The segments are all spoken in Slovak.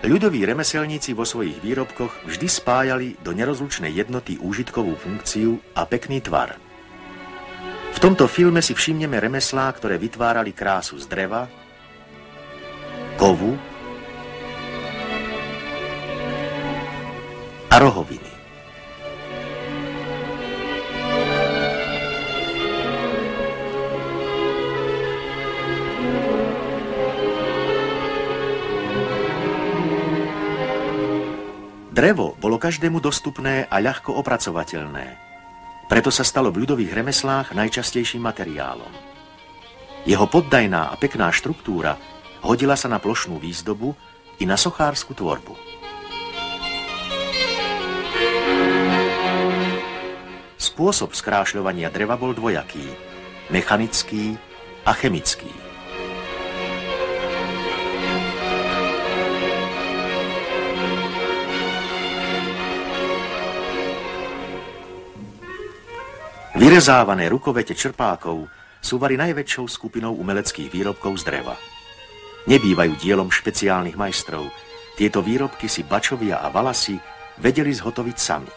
Ľudoví remeselníci vo svojich výrobkoch vždy spájali do nerozlučnej jednoty úžitkovú funkciu a pekný tvar. V tomto filme si všimneme remeslá, ktoré vytvárali krásu z dreva, kovu a rohoviny. Drevo bolo každému dostupné a ľahko opracovateľné. Preto sa stalo v ľudových remeslách najčastejším materiálom. Jeho poddajná a pekná štruktúra hodila sa na plošnú výzdobu i na sochárskú tvorbu. Spôsob skrášľovania dreva bol dvojaký, mechanický a chemický. Vyrezávané rukovete črpákov sú vari najväčšou skupinou umeleckých výrobkov z dreva. Nebývajú dielom špeciálnych majstrov. Tieto výrobky si bačovia a valasi vedeli zhotoviť sami.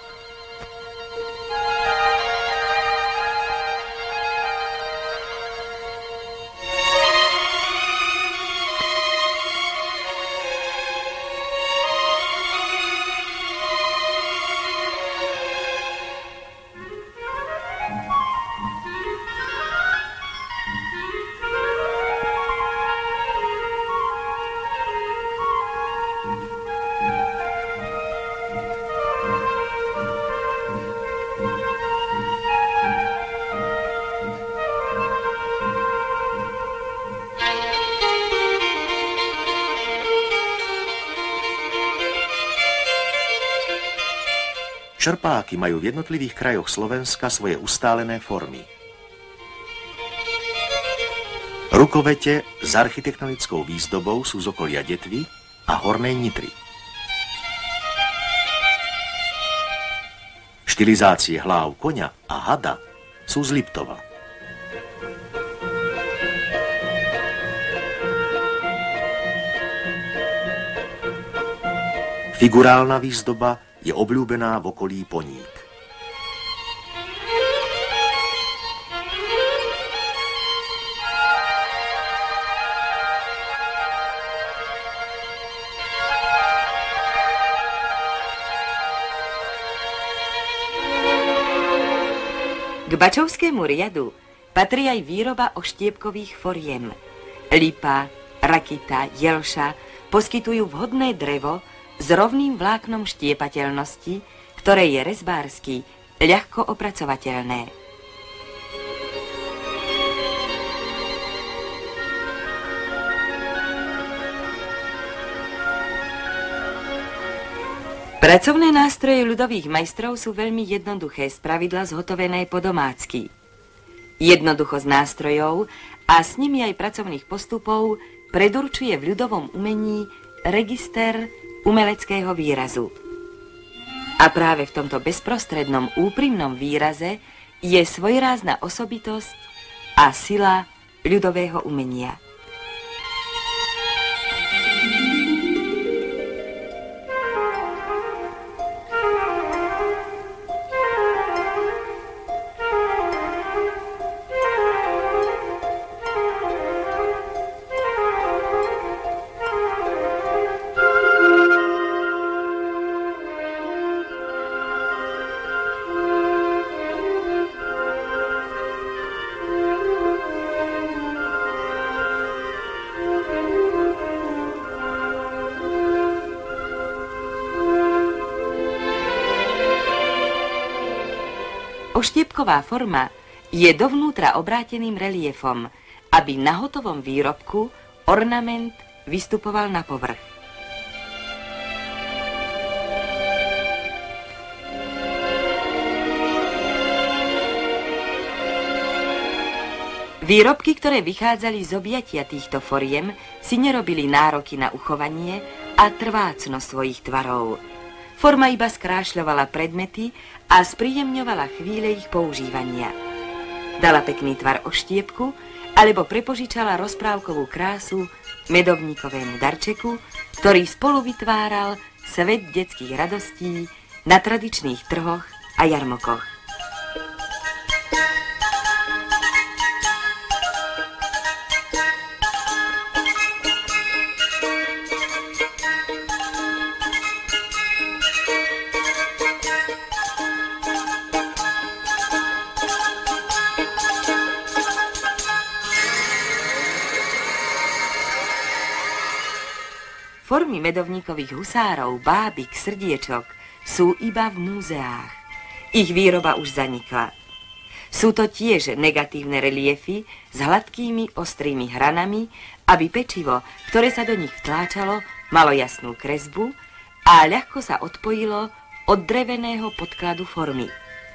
Črpáky majú v jednotlivých krajoch Slovenska svoje ustálené formy. Rukovete s architektonickou výzdobou sú z okolia Detvy a Hornej Nitry. Štilizácie hláv koňa a hada sú z Liptova. Figurálna výzdoba je obľúbená v okolí Poník. K bačovskému riadu patrí aj výroba oštiepkových foriem. Lipa, rakita, jelša poskytujú vhodné drevo s rovným vláknom štiepateľnosti, ktoré je rezbársky ľahko opracovateľné. Pracovné nástroje ľudových majstrov sú veľmi jednoduché, spravidla zhotovené po domácky. Jednoduchosť nástrojov a s nimi aj pracovných postupov predurčuje v ľudovom umení register umeleckého výrazu. A práve v tomto bezprostrednom úprimnom výraze je svojrázna osobitosť a sila ľudového umenia. Oštiepková forma je dovnútra obráteným reliefom, aby na hotovom výrobku ornament vystupoval na povrch. Výrobky, ktoré vychádzali z objatia týchto foriem, si nerobili nároky na uchovanie a trvácnosť svojich tvarov. Forma iba skrášľovala predmety a spríjemňovala chvíle ich používania. Dala pekný tvar oštiepku alebo prepožičala rozprávkovú krásu medovníkovému darčeku, ktorý spolu vytváral svet detských radostí na tradičných trhoch a jarmokoch. Formy medovníkových husárov, bábik, srdiečok sú iba v múzeách. Ich výroba už zanikla. Sú to tiež negatívne reliefy s hladkými ostrými hranami, aby pečivo, ktoré sa do nich vtláčalo, malo jasnú kresbu a ľahko sa odpojilo od dreveného podkladu formy.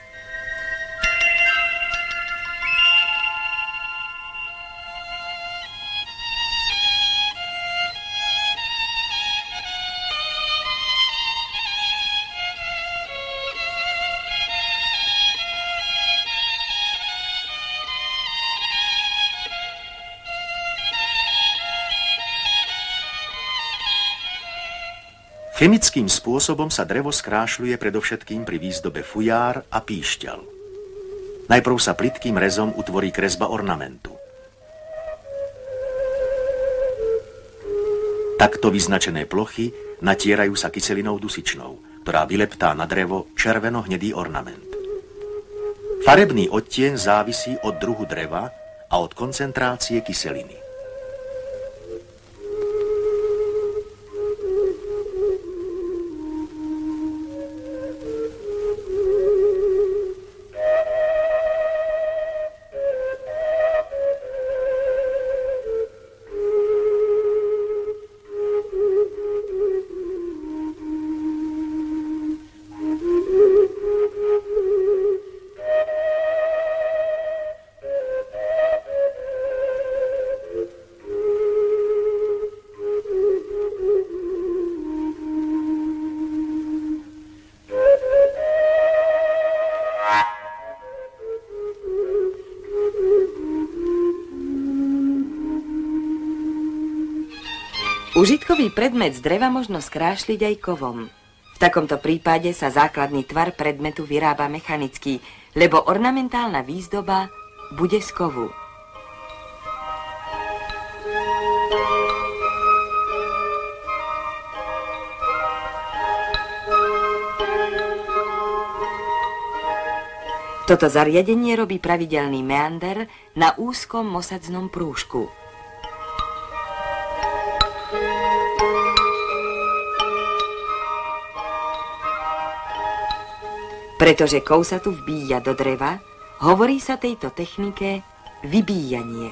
Chemickým spôsobom sa drevo skrášľuje predovšetkým pri výzdobe fujár a píšťal. Najprv sa plytkým rezom utvorí kresba ornamentu. Takto vyznačené plochy natierajú sa kyselinou dusičnou, ktorá vyleptá na drevo červeno-hnedý ornament. Farebný odtieň závisí od druhu dreva a od koncentrácie kyseliny. Užitkový predmet z dreva možno skrášliť aj kovom. V takomto prípade sa základný tvar predmetu vyrába mechanicky, lebo ornamentálna výzdoba bude z kovu. Toto zariadenie robí pravidelný meander na úzkom mosadznom prúžku. Pretože kov sa tu vbíja do dreva, hovorí sa tejto technike vybíjanie.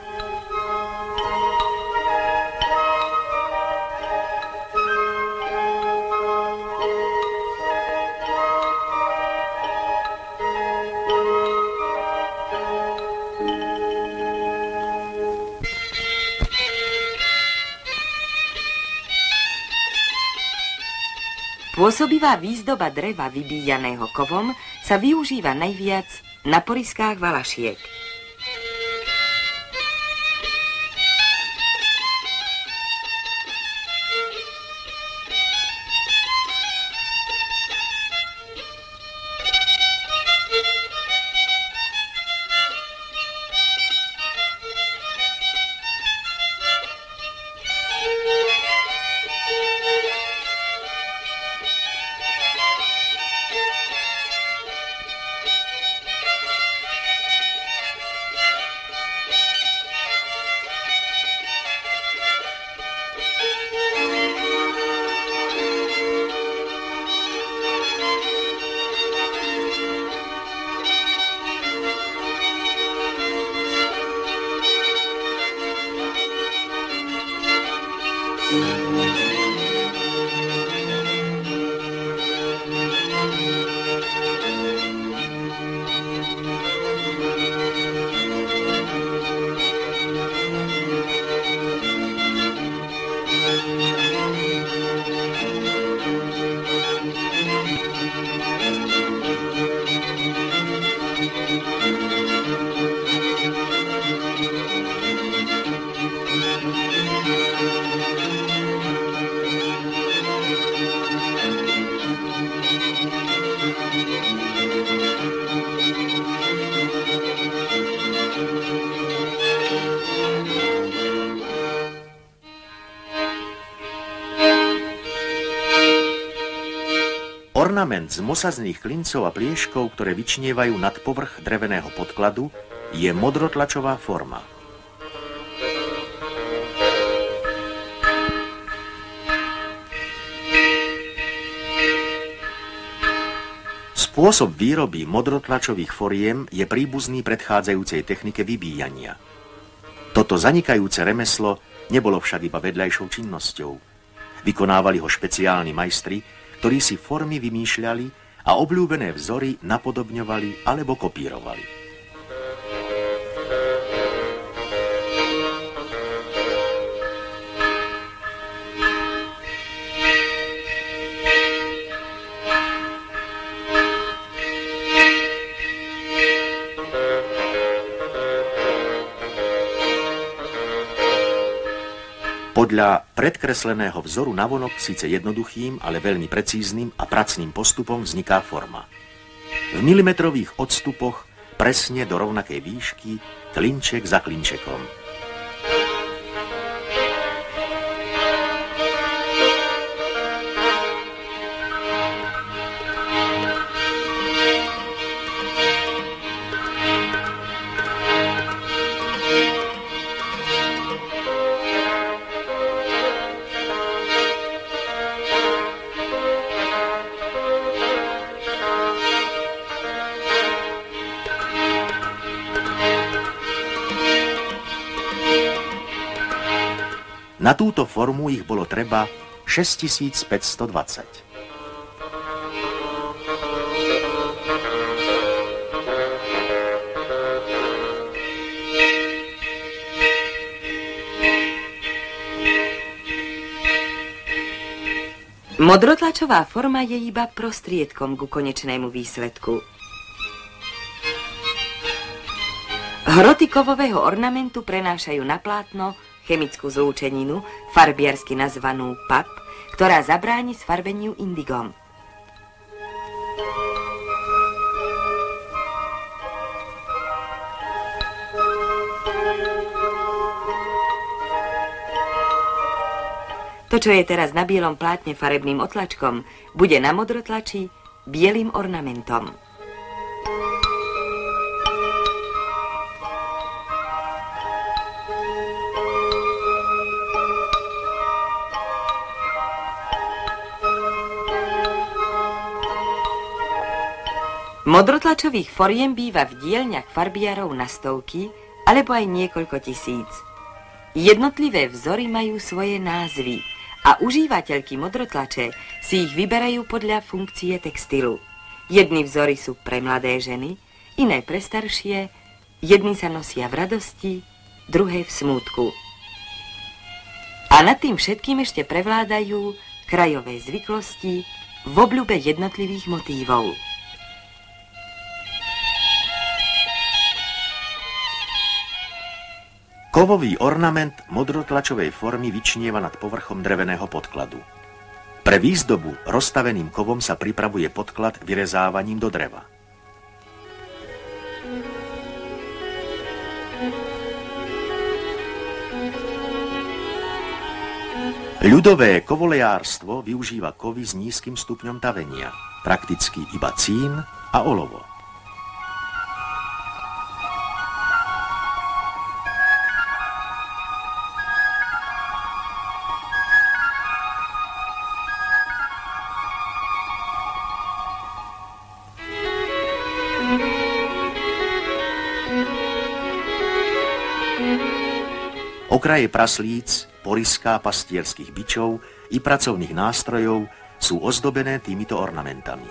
Pôsobivá výzdoba dreva vybíjaného kovom sa využíva najviac na poryskách valašiek. Ornament z mosazných klincov a plieškov, ktoré vyčnievajú nad povrch dreveného podkladu, je modrotlačová forma. Spôsob výroby modrotlačových foriem je príbuzný predchádzajúcej technike vybíjania. Toto zanikajúce remeslo nebolo však iba vedľajšou činnosťou. Vykonávali ho špeciálni majstri, ktorí si formy vymýšľali a obľúbené vzory napodobňovali alebo kopírovali. Podľa predkresleného vzoru navonok síce jednoduchým, ale veľmi precíznym a pracným postupom vzniká forma. V milimetrových odstupoch presne do rovnakej výšky, klinček za klinčekom. Na túto formu ich bolo treba 6520. Modrotlačová forma je iba prostriedkom ku konečnému výsledku. Hroty kovového ornamentu prenášajú na plátno chemickú zlúčeninu, farbiarsky nazvanú PAP, ktorá zabráni sfarbeniu indigom. To, čo je teraz na bielom plátne farebným otlačkom, bude na modrotlači bielým ornamentom. Modrotlačových foriem býva v dielňach farbiarov na stovky alebo aj niekoľko tisíc. Jednotlivé vzory majú svoje názvy a užívateľky modrotlače si ich vyberajú podľa funkcie textilu. Jedny vzory sú pre mladé ženy, iné pre staršie, jedni sa nosia v radosti, druhé v smútku. A nad tým všetkým ešte prevládajú krajové zvyklosti v obľúbe jednotlivých motívov. Kovový ornament modrotlačovej formy vyčnieva nad povrchom dreveného podkladu. Pre výzdobu rozstaveným kovom sa pripravuje podklad vyrezávaním do dreva. Ľudové kovolejárstvo využíva kovy s nízkym stupňom tavenia, prakticky iba cín a olovo. Okraje praslíc, poryská pastierských bičov i pracovných nástrojov sú ozdobené týmito ornamentami.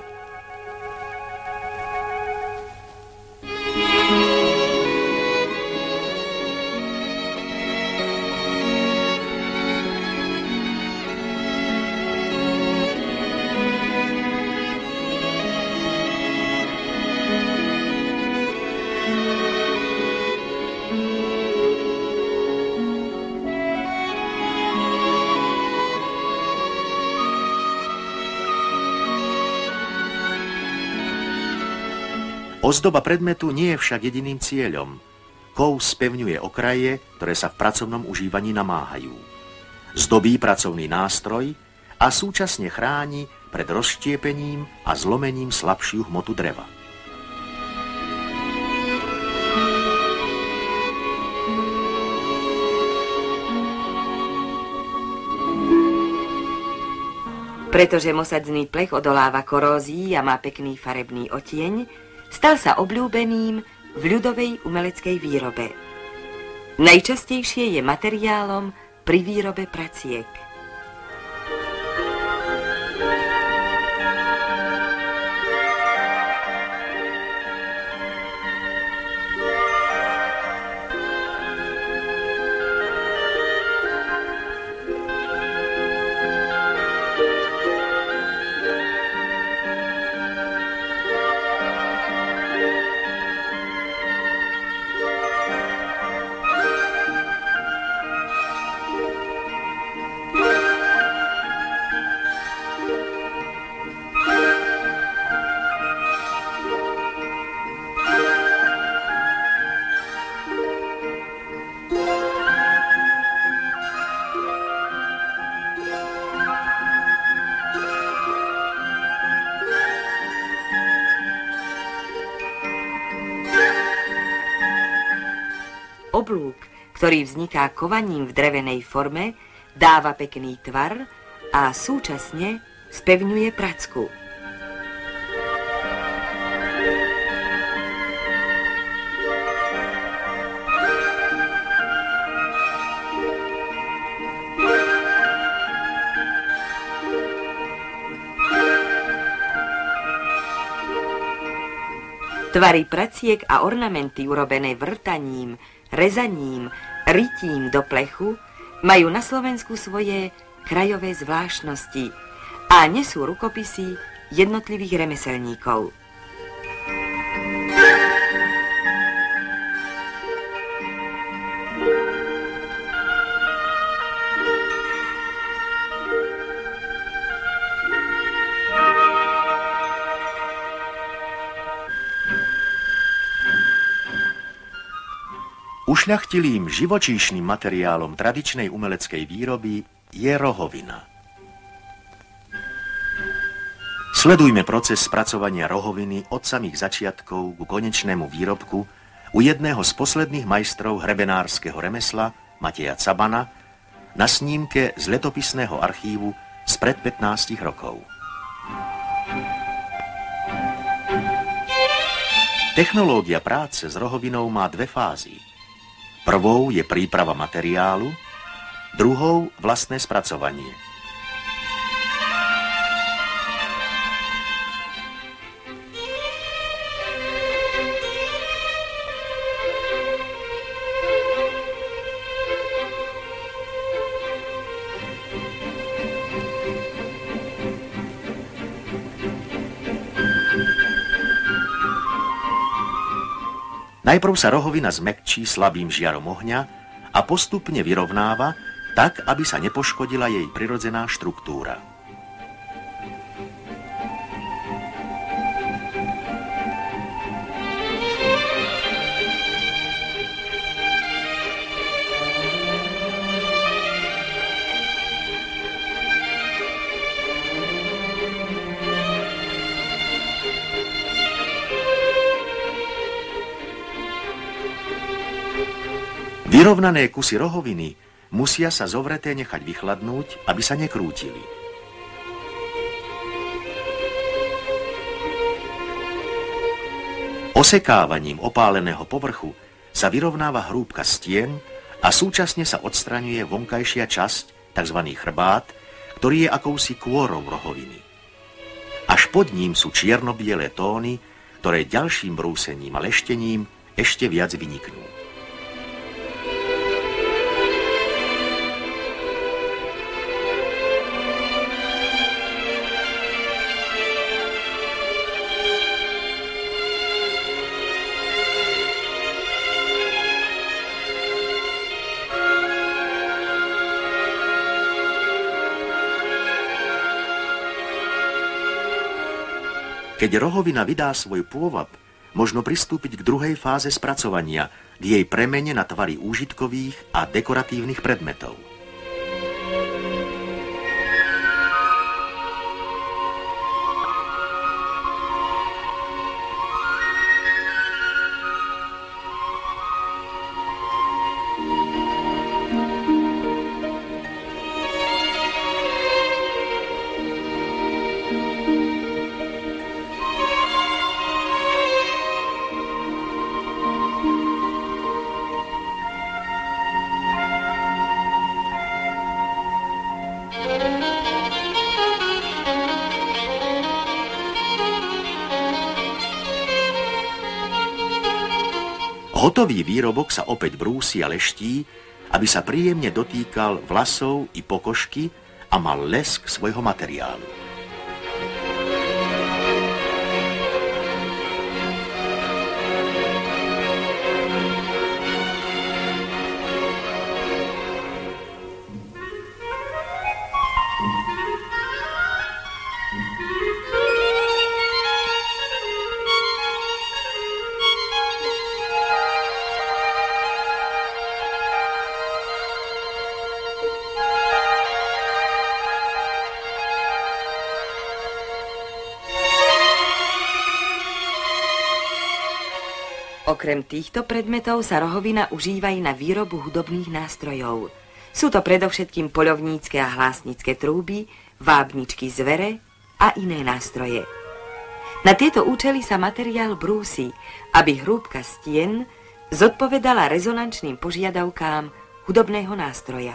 Ozdoba predmetu nie je však jediným cieľom. Kov spevňuje okraje, ktoré sa v pracovnom užívaní namáhajú. Zdobí pracovný nástroj a súčasne chráni pred rozštiepením a zlomením slabšiu hmotu dreva. Pretože mosadzný plech odoláva korózii a má pekný farebný odtieň, stal sa obľúbeným v ľudovej umeleckej výrobe. Najčastejšie je materiálom pri výrobe praciek. Oblúk, ktorý vzniká kovaním v drevenej forme, dáva pekný tvar a súčasne spevňuje pracku. Tvary praciek a ornamenty urobené vrtaním, rezaním, rytím do plechu majú na Slovensku svoje krajové zvláštnosti a nesú rukopisy jednotlivých remeselníkov. Ušľachtilým živočíšnym materiálom tradičnej umeleckej výroby je rohovina. Sledujme proces spracovania rohoviny od samých začiatkov ku konečnému výrobku u jedného z posledných majstrov hrebenárskeho remesla, Mateja Cabana, na snímke z letopisného archívu spred 15 rokov. Technológia práce s rohovinou má dve fázy. Prvou je príprava materiálu, druhou vlastné spracovanie. Najprv sa rohovina zmäkčí slabým žiarom ohňa a postupne vyrovnáva, tak, aby sa nepoškodila jej prirodzená štruktúra. Vyrovnané kusy rohoviny musia sa zovreté nechať vychladnúť, aby sa nekrútili. Osekávaním opáleného povrchu sa vyrovnáva hrúbka stien a súčasne sa odstraňuje vonkajšia časť, tzv. Chrbát, ktorý je akousi kôrou rohoviny. Až pod ním sú čierno-biele tóny, ktoré ďalším brúsením a leštením ešte viac vyniknú. Keď rohovina vydá svoj pôvab, možno pristúpiť k druhej fáze spracovania, k jej premene na tvary úžitkových a dekoratívnych predmetov. Hotový výrobok sa opäť brúsi a leští, aby sa príjemne dotýkal vlasov i pokožky a mal lesk svojho materiálu. Okrem týchto predmetov sa rohovina užíva aj na výrobu hudobných nástrojov. Sú to predovšetkým poľovnícke a hlásnické trúby, vábničky zvere a iné nástroje. Na tieto účely sa materiál brúsi, aby hrúbka stien zodpovedala rezonančným požiadavkám hudobného nástroja.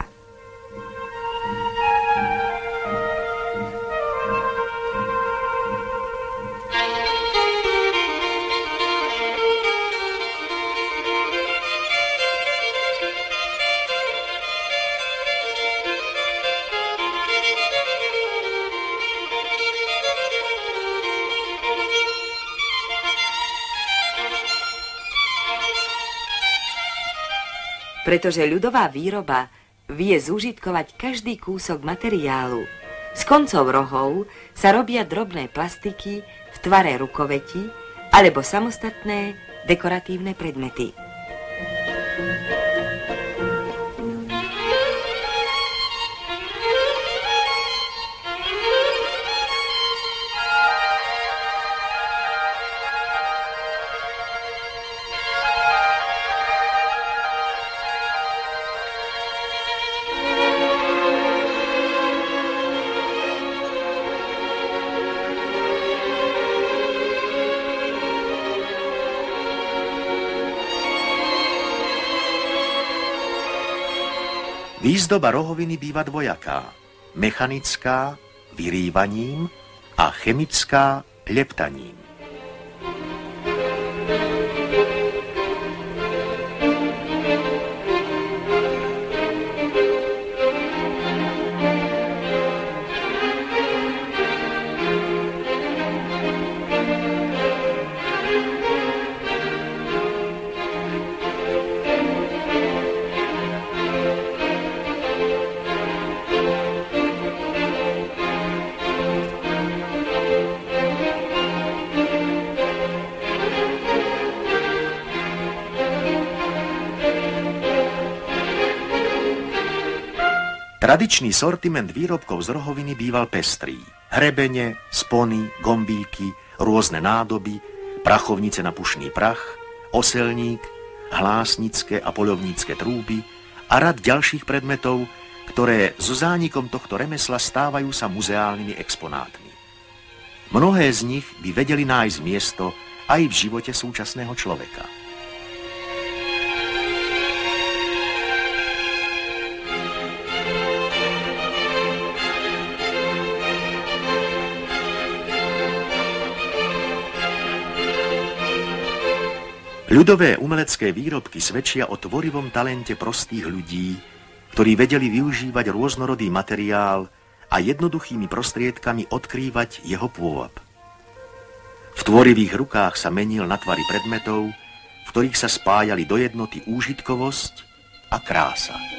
Pretože ľudová výroba vie zúžitkovať každý kúsok materiálu. Z koncov rohov sa robia drobné plastiky v tvare rukoveti alebo samostatné dekoratívne predmety. Výzdoba rohoviny býva dvojaká. Mechanická, vyrývaním, a chemická, leptaním. Tradičný sortiment výrobkov z rohoviny býval pestrý. Hrebene, spony, gombíky, rôzne nádoby, prachovnice na pušný prach, oselník, hlásnické a poľovnícke trúby a rad ďalších predmetov, ktoré so zánikom tohto remesla stávajú sa muzeálnymi exponátmi. Mnohé z nich by vedeli nájsť miesto aj v živote súčasného človeka. Ľudové umelecké výrobky svedčia o tvorivom talente prostých ľudí, ktorí vedeli využívať rôznorodý materiál a jednoduchými prostriedkami odkrývať jeho pôvab. V tvorivých rukách sa menil na tvary predmetov, v ktorých sa spájali do jednoty úžitkovosť a krása.